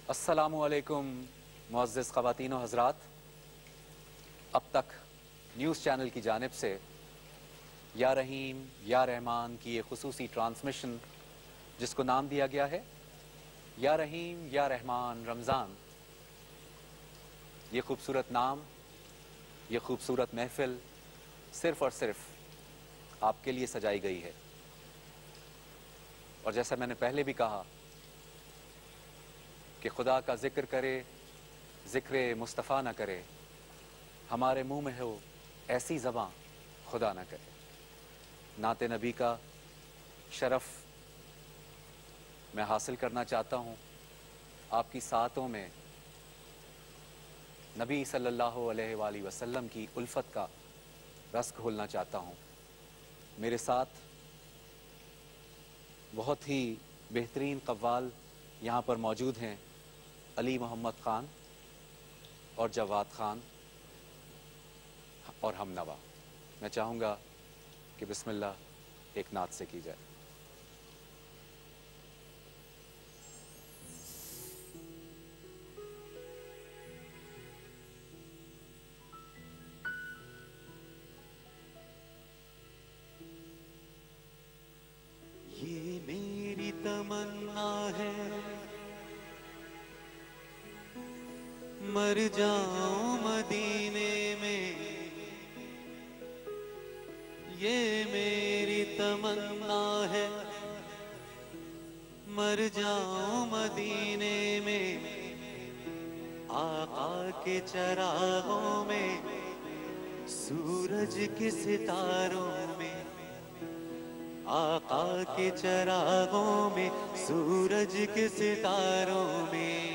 अस्सलामुअलैकुम मुअज़्ज़िज़ ख़वातीन व हज़रात। अब तक न्यूज़ चैनल की जानिब से या रहीम या रहमान की ये खुसूसी ट्रांसमिशन, जिसको नाम दिया गया है या रहीम या रहमान रमज़ान, ये खूबसूरत नाम, ये खूबसूरत महफिल सिर्फ़ और सिर्फ आपके लिए सजाई गई है। और जैसा मैंने पहले भी कहा कि खुदा का जिक्र करे, जिक्र मुस्तफ़ा न करे, हमारे मुंह में हो ऐसी ज़बां खुदा न करे। नाते नबी का शरफ मैं हासिल करना चाहता हूँ। आपकी सातों में नबी सल्लल्लाहु अलैहि वसल्लम की उल्फत का रस घोलना चाहता हूँ। मेरे साथ बहुत ही बेहतरीन कव्वाल यहाँ पर मौजूद हैं, अली मोहम्मद ख़ान और जवाद ख़ान और हमनवा। मैं चाहूँगा कि बिस्मिल्लाह एक नात से की जाए। ये मेरी तमन्ना है, मर जाऊं मदीने में। ये मेरी तमन्ना है, मर जाऊं मदीने में। आका के चरागों में, सूरज के सितारों में। आका के चरागों में, सूरज के सितारों में।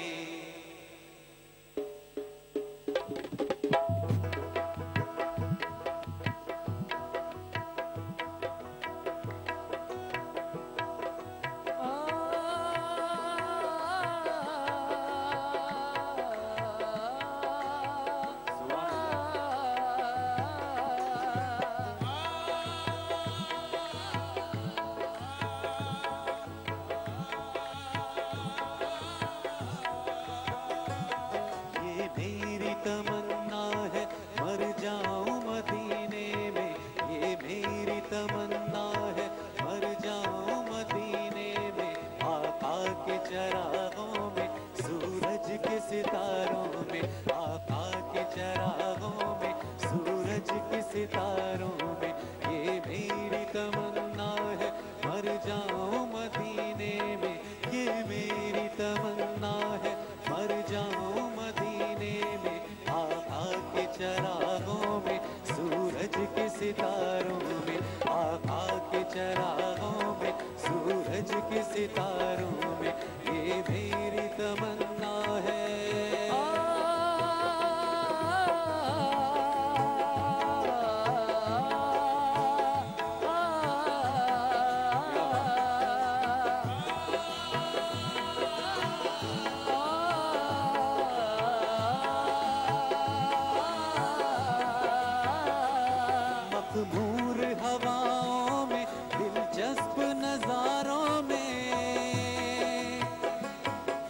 मेरी तमन्ना है, मर जाऊं मदीने में। ये मेरी तमन्ना है, मर जाऊं मदीने में। आका के चरागों में, सूरज के सितारों में। आका के चरागों में, सूरज के सितारों में। ये मेरी तमन्ना है, मर जाऊं मदीने में। ये मेरी तमन्ना है, मर जाऊं मदीने में। आका के चरागों में, सूरज के सितारों में। आका के चरागों में, सूरज के सितारों में। ये मेरी तमन्ना है। मखमूर हवाओं में, दिलचस्प नजारों में।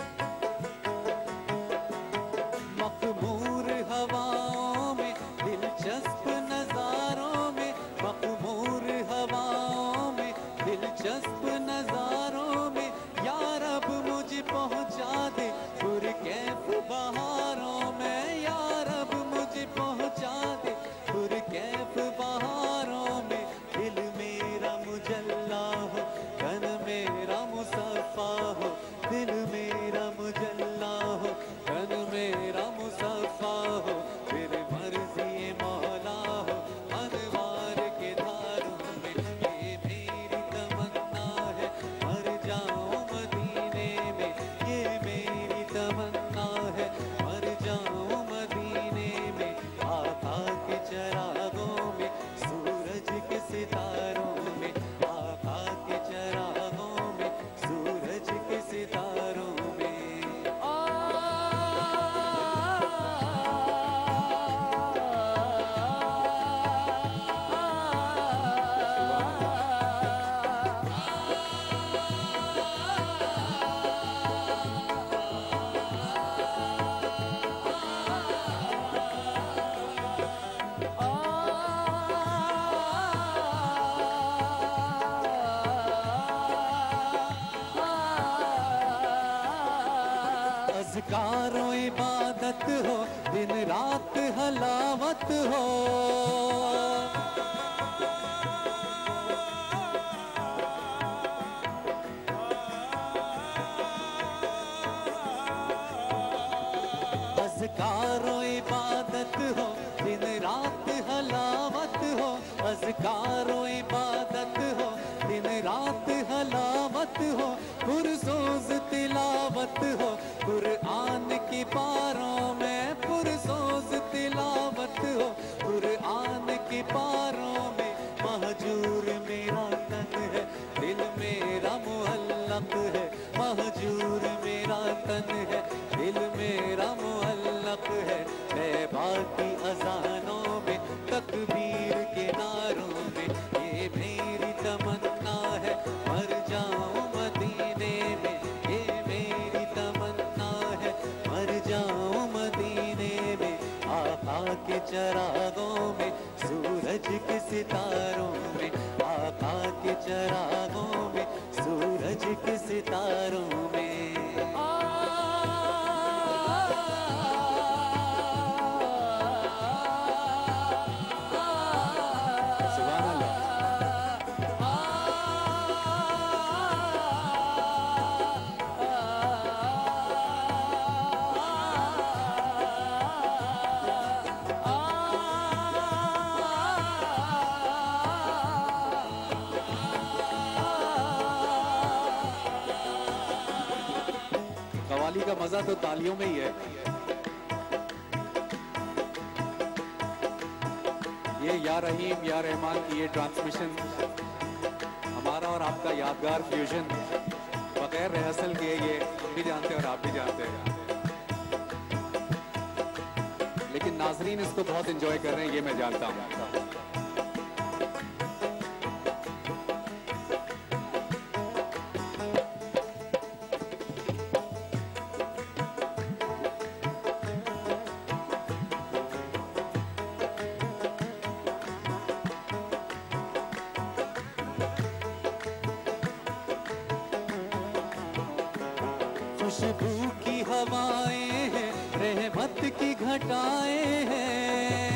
अज़कारो इबादत हो, दिन रात हलावत हो। अज़कारो इबादत हो, दिन रात हलावत हो। अज़कारो इबादत हो, दिन रात हलावत हो। पुरसोज तिलावत हो, कुरआन की पारों में पुरसोज तिलावत हो। कुरआन की पारों में महजूर मेरा तन है, दिल मेरा मुअल्लक़ है। महजूर मेरा तन है, दिल मेरा मुअल्लक़ है। तैबा की अज़ानों में, तकबीर के नारों में, ये मेरी तमन्ना है, मर जाऊं मदीने में। ये मेरी तमन्ना है, मर जाऊं मदीने में। आका के चरागों में, सूरज के सितारों में। आका के चरागों में, सूरज के सितारों में। सुभान अल्लाह। कवाली का मजा तो तालियों में ही है। ये या रहीम या रहमान की ये ट्रांसमिशन, हमारा और आपका यादगार फ्यूजन, बगैर रिहर्सल के ये हम भी जानते हैं और आप भी जानते हैं। लेकिन नाजरीन इसको बहुत एंजॉय कर रहे हैं, ये मैं जानता हूँ। खुशबू की हवाएं हैं, रहमत की घटाएं हैं।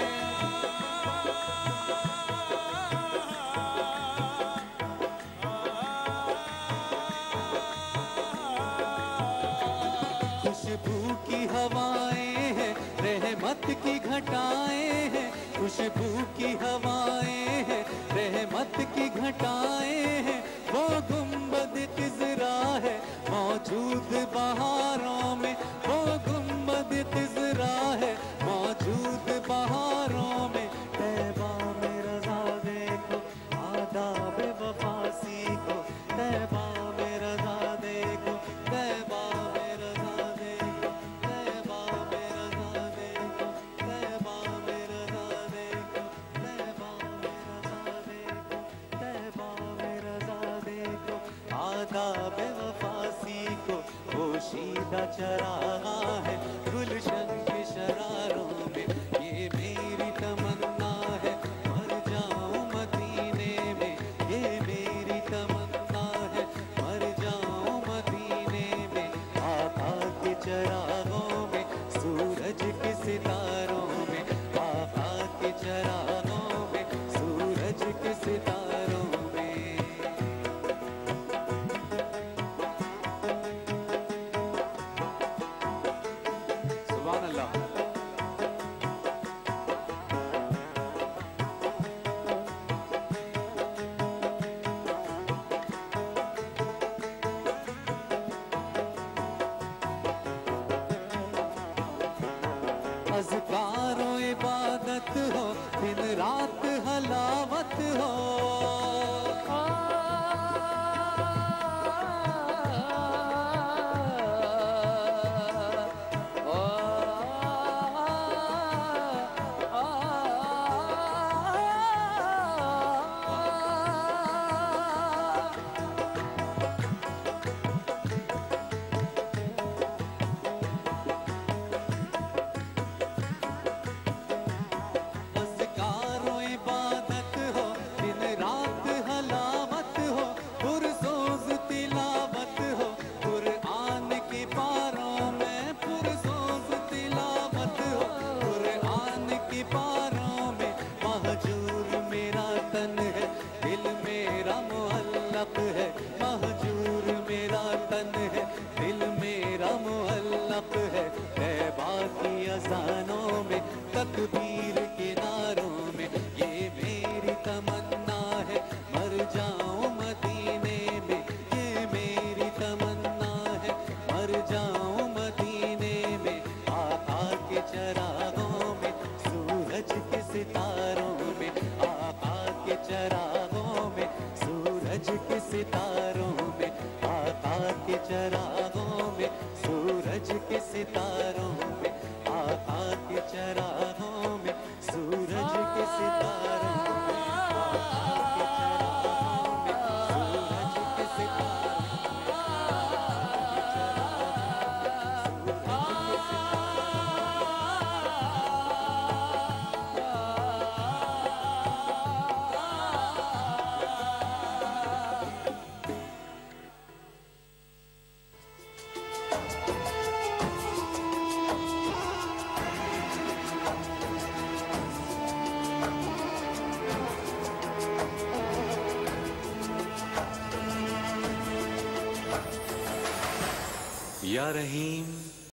खुशबू की हवाएं हैं, रहमत की घटाएं हैं। खुशबू की हवाएं हैं, रहमत की घटाएं हैं। वो गुंबद खिज़रा है, मौजूद बहारों में। वो गुंबद खिज़रा है, मौजूद बहारों में। तैबा में रज़ा देखो, आदाब वफ़ा सीखो। तैबा में रज़ा देखो, तैबा में रज़ा देखो। तैबा में रज़ा देखो, तैबा में रज़ा देखो। तैबा में रज़ा देखो, तैबा में रज़ा देखो। आदाब वफ़ा सीखो, पोशीदा चरागा है गुलशन के शरारों में। ये मेरी तमन्ना है, मर जाऊं मदीने में। ये मेरी तमन्ना है, मर जाऊं मदीने में। आका के चरागों में, सूरज के सितारों में। आका के चरागों में, सूरज के सितारों में। सुभान अल्लाह। अज़कारो इबादत हो, दिन रात हलावत हो। अज़कारो इबादत हो, दिन चरागों में, सूरज के सितारों में, आका के चरागों में, सूरज के सितारों में, आका के चरागों में, सूरज के सितारों में, आका के चरागों में, सूरज के सितारों या रहीम